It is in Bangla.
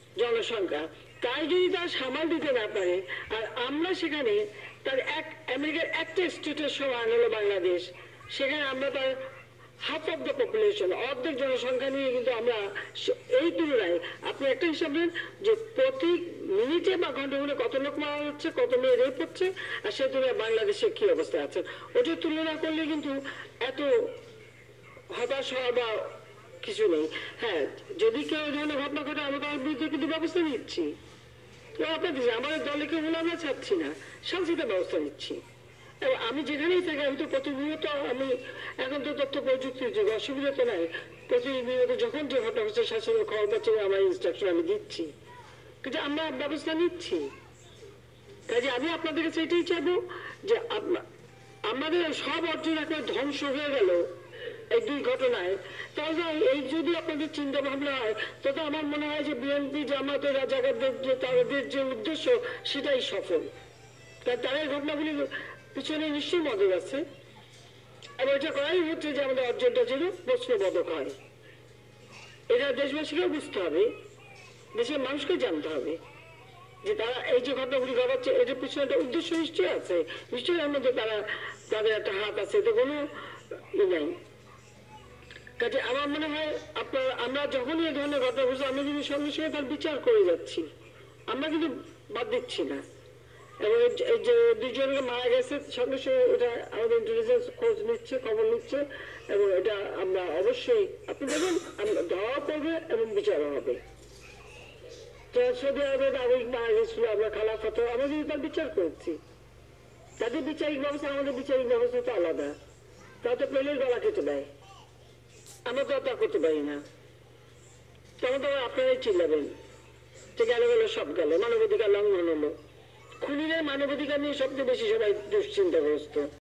জনসংখ্যা, তাই যদি তারা সামাল দিতে না পারে, আর আমরা সেখানে তার আমেরিকার একটা স্টেটের সমান হলো বাংলাদেশ, সেখানে আমরা তার হাফ অফ দ্য পপুলেশন, অর্ধেক জনসংখ্যা নিয়ে কিন্তু আমরা এই তুলনায় আপনি একটা হিসাব নেন যে প্রতি মিনিটে বা ঘন্টা ঘন্টা কত লোক মারা যাচ্ছে, কত মেয়ে রেপ হচ্ছে, আর সে তুলনায় বাংলাদেশে কি অবস্থা আছে ওটা তুলনা করলে কিন্তু এত হতাশ হওয়া বা কিছু নেই। হ্যাঁ, যদি কেউ এই ধরনের ঘটনা ঘটে আমরা তার বিরুদ্ধে কিন্তু ব্যবস্থা নিচ্ছি, আমাদের দলে কেউ হলে আমরা চাচ্ছি না, শান্তিতে ব্যবস্থা নিচ্ছি। এবং আমি যেখানেই থাকি আমি তো প্রতিনিয়ত, আমি এখন তো তথ্য প্রযুক্তির যুগ, অসুবিধা তো নাই, প্রতিনিয়ত যখন যে ঘটনা হচ্ছে শাসনের খবর পাচ্ছে আমার ইনস্ট্রাকশন আমি দিচ্ছি, কিন্তু আমরা ব্যবস্থা নিচ্ছি। কাজে আমি আপনাদের কাছে এটাই চাইবো যে আমাদের সব অর্জন একবার ধ্বংস হয়ে গেল এই দুই ঘটনায়, তাহলে এই যদি আপনাদের চিন্তা ভাবনা হয়, তবে আমার মনে হয় যে বিএনপি জামাতের রাজাকারদের যে তাদের যে উদ্দেশ্য সেটাই সফল। তারা এই ঘটনাগুলি পিছনে নিশ্চয়ই মদত আছে, এবং এটা করাই হচ্ছে যে আমাদের অর্জনটা যেন প্রশ্নবোধক হয়। এটা দেশবাসীকেও বুঝতে হবে, দেশের মানুষকে জানতে হবে যে তারা এই যে ঘটনাগুলি ঘটাচ্ছে এটার পিছনে একটা উদ্দেশ্য নিশ্চয়ই আছে, নিশ্চয়ই এর মধ্যে তাদের একটা হাত আছে, এতে কোনো নাই। কাজে আমার মনে হয় আমরা যখনই এই ধরনের ঘটনা ঘটছে আমরা কিন্তু সঙ্গে সঙ্গে তার বিচার করে যাচ্ছি, আমরা কিন্তু বাদ দিচ্ছি না। এবং এই যে দুজনকে মারা গেছে সঙ্গে সঙ্গে ওটা আমাদের ইন্টেলিজেন্স খোঁজ নিচ্ছে, খবর নিচ্ছে, এবং এটা আমরা অবশ্যই আপনি দেখুন আমরা ধরা পড়বে এবং বিচারও হবে। সৌদি আরবের নাগরিক মারা গেছিল, আমরা খালাফত আমরা কিন্তু তার বিচার করেছি, তাদের বিচারিক ব্যবস্থা আমাদের বিচারিক ব্যবস্থা তো আলাদা, তারা তো প্লেনের গলা কেটে দেয়, আমরা তো তা করতে পারি না। তখন তো আপনারাই চিল্লাবেন যে গেল গেল সব গেল, মানবাধিকার লঙ্ঘন হলো। খুনিদের মানবাধিকার নিয়ে সবচেয়ে বেশি সবাই দুশ্চিন্তাগ্রস্ত।